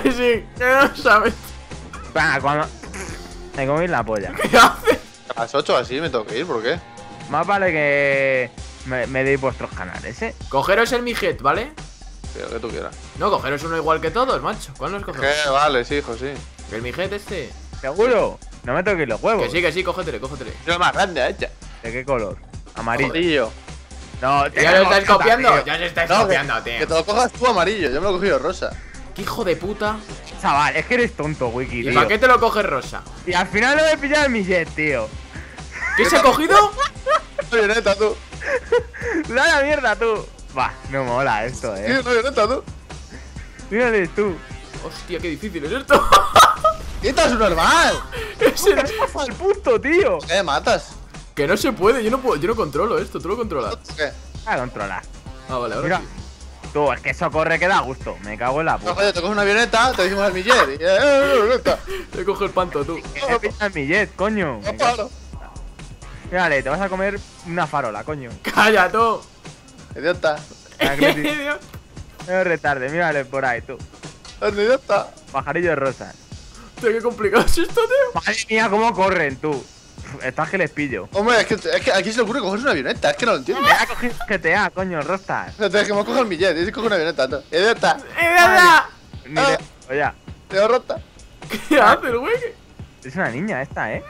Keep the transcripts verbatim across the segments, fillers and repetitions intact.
que sí, que no sabes. Va, cuando... Me comí la polla. ¿Qué haces? A las ocho así me tengo que ir, ¿por qué? Más vale que me, me deis vuestros canales, ¿eh? Cogeros el mijet, ¿vale? Sí, lo que tú quieras. No, cogeros uno igual que todos, macho. ¿Cuál nos cogemos? ¿Qué? Vale, sí, hijo, sí. El mijet este. ¿Seguro? No me toquéis los huevos. Que sí, que sí, cógetele, cógetele. Es lo más grande, hecha. ¿De qué color? Amarillo. Amarillo. No, ¿Ya lo estáis tío. copiando? Ya se estáis No, que, copiando, que tío. te lo cojas tú amarillo, yo me lo he cogido rosa. ¿Qué hijo de puta? Chaval, es que eres tonto, Wiki, ¿Y tío. para qué te lo coges rosa? Y al final no me he pillado el millet, tío. ¿Qué se ha cogido? Una avioneta, tú. Da la mierda, tú. Va, no mola esto, Sí, eh. una avioneta, tú. Mírale tú. Hostia, qué difícil es esto. ¡Quitas un normal! Ese- ¿Qué pasa al punto, tío? ¿Qué matas? Que no se puede, yo no puedo, yo no controlo esto, tú lo controlas. ¿Qué? A controlar. Ah, vale, ahora Mira. sí. Tú, es que eso corre que da gusto. Me cago en la No, puta. joder, te coges una avioneta, te decimos el millet. Y, eh, eh, una avioneta. Te cojo el panto, tú. Que he pillado el millet, coño. No paro. Mírale, te vas a comer una farola, coño. Calla, tú. Idiota. Idiota. No retarde, mírale por ahí, tú. Es un idiota. Pajarillo de rosas. Tío, qué complicado es esto, tío. Madre mía, cómo corren, tú. Estás que les pillo. Hombre, es que, es que aquí se le ocurre cogerse una avioneta, es que no lo entiendo. Me ha cogido G T A, coño, Rostas. Te que me cojo el millet, y si cojo una avioneta, tú. Idiota. ¡Idiota! Ni le... Oye, Te lo rota. ¿Qué haces, güey? es una niña esta, ¿eh?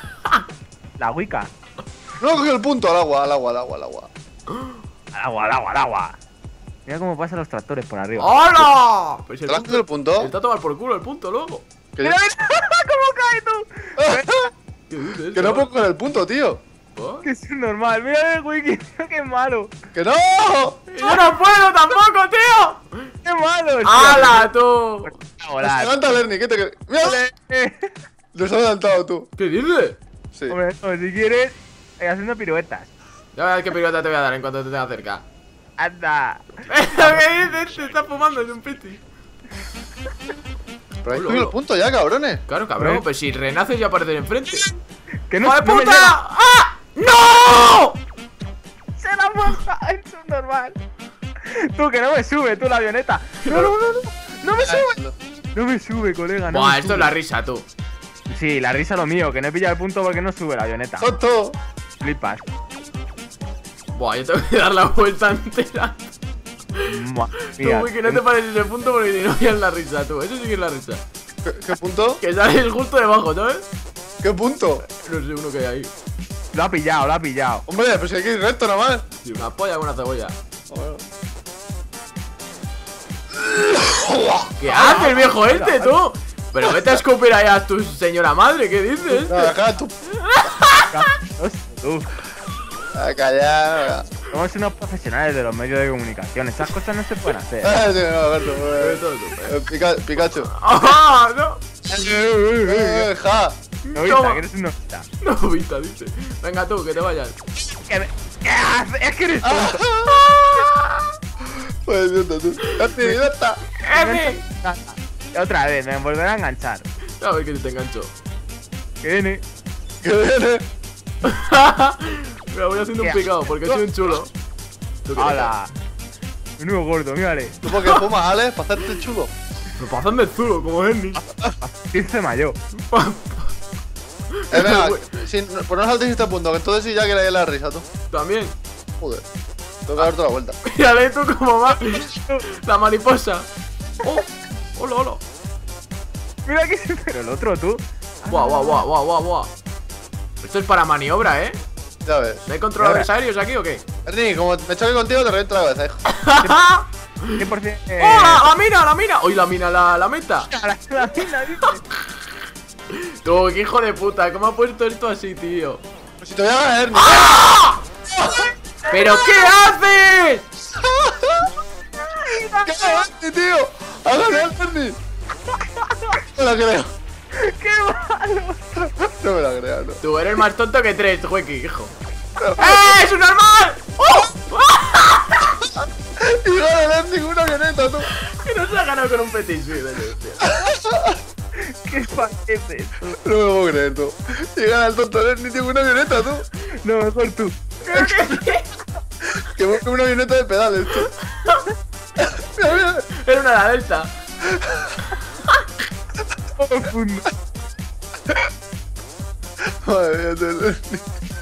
La Wicca. No he cogido el punto al agua, al agua, al agua, al agua. Al agua, al agua, al agua. Mira cómo pasan los tractores por arriba. ¡Hola! Pues el ¿Te lo has cogido el punto? Está a tomar por culo el punto, luego. Que, Mira, mira, ¿cómo cae tú? ¿Qué dices? que no puedo coger el punto, tío. ¿Por? Que es normal. Mira el Wiki, qué malo. ¡Que no! ¡Yo no puedo tampoco, tío! Qué malo. tío. ¡Hala, tú! A volar. Levanta, Lerny, ¿qué te crees? ¡Mira! Eh, Los has adelantado tú. ¿Qué dices? Sí. Hombre, o si quieres, eh, haciendo piruetas. Ya verás qué pirota te voy a dar en cuanto te tenga cerca. Anda. ¿Qué dices? Te está fumando, es un piti. Pero hay Hola, cogido el hola. punto ya, cabrones. Claro, cabrón, pues si renaces ya apareces enfrente. Que ¡Hijo de no me puta! llega. ¡Ah! ¡No! Se la moja, es normal. Tú, que no me sube, tú, la avioneta. No, no, no, no. No me sube. No me sube, colega. No Buah, me esto sube. es la risa, tú. Sí, la risa lo mío, que no he pillado el punto porque no sube la avioneta. ¡Tonto! Flipas. Buah, yo tengo que dar la vuelta entera. Mua, Tú, mira, güey, que no te pares ese punto porque si no ya es la risa, tú. Eso sí que es la risa. ¿Qué, qué punto? Que sales justo debajo, ¿sabes? ¿Qué punto? No sé, uno que hay ahí. Lo ha pillado, lo ha pillado. Hombre, pues hay que ir recto nada más. Sí, una polla con una cebolla. Bueno. ¿Qué haces, viejo este, tú? Pero vete a escupir ahí a tu señora madre, ¿qué dices? No, deja tú. Tú, A callar. somos unos profesionales de los medios de comunicación. Esas cosas no se pueden hacer. Ah, sí, no, Alberto. eh, Esto es súper. eh, Pica- Pikachu. ¡Ah, no! Eh, ja. Novita, Toma. que eres un novita. No, Vita, dice. Venga tú, que te vayas. ¿Qué, me- ¿Qué haces? Es que eres tonto. Pues idiota, tú. ¡Este idiota! ¡Emi! Otra vez, me volverá a enganchar. A ver que te engancho. Que viene. ¡Que viene! Mira, voy haciendo un ¿Qué? picado porque soy un chulo. ¿Tú qué ¡Hala! Menudo gordo, mírale. ¿Tú por qué fumas, Alex? ¿Para hacerte el chulo? Me pasan de zulo, como Ernie. quince mayo. Eh, venga, si, pues no saltéis este punto, que entonces sí ya que le dé la risa, tú. También. Joder. Tengo que dar toda la vuelta. Mírale tú como va. La mariposa. Oh, hola, hola. Mira que se. Pero el otro, tú. Buah, buah, buah, buah, buah, buah. Esto es para maniobra, ¿eh? Ya ves. ¿No hay controladores aéreos aquí o qué? Ernie, como me choque contigo, te reviento la cabeza, hijo. cien por ciento. Eh, ¡Oh, la, la mina, la mina! ¡Uy, la mina, la, la meta! la, la mina, dice. Tú, qué hijo de puta, ¿cómo ha puesto esto así, tío? Pues si te voy a ganar, Ernie. ¿Pero qué haces? ¿Qué haces, tío? ¡Ha ganado, Ernie! No me la creo. ¡Qué malo! No me la creo, no. Tú eres más tonto que tres, Juequi, hijo. ¡Eh, es un normal! ¡Oh! Y no le das ninguna avioneta, tú. Que no se ha ganado con un petit suite, tío. ¿Qué parece tú? No me lo puedo creer, tú. Y gana el tonto de Ernie, tiene una avioneta, tú. No, mejor tú. Que busque una avioneta de pedales, tú. Mira, mira. Era una la delta. profundo. Madre mía, te-